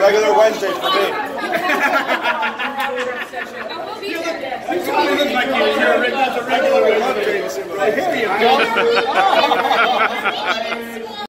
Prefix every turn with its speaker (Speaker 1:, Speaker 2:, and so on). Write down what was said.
Speaker 1: regular Wednesday for me.
Speaker 2: You probably look like you're a regular Wednesday. I hear you.